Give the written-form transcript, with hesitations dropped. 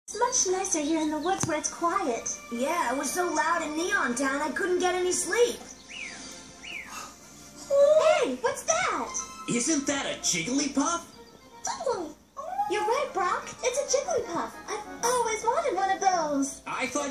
It's much nicer here in the woods where it's quiet. Yeah, it was so loud in Neon Town I couldn't get any sleep. Hey, what's that? Isn't that a Jigglypuff? You're right, Brock. It's a Jigglypuff. I've always wanted one of those. I thought